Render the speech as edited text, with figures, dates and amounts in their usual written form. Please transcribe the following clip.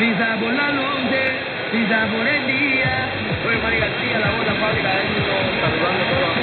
Pisa por la noche, pisa por el día. Soy Mari García, la voz de la fábrica de éxito, saludando a todos.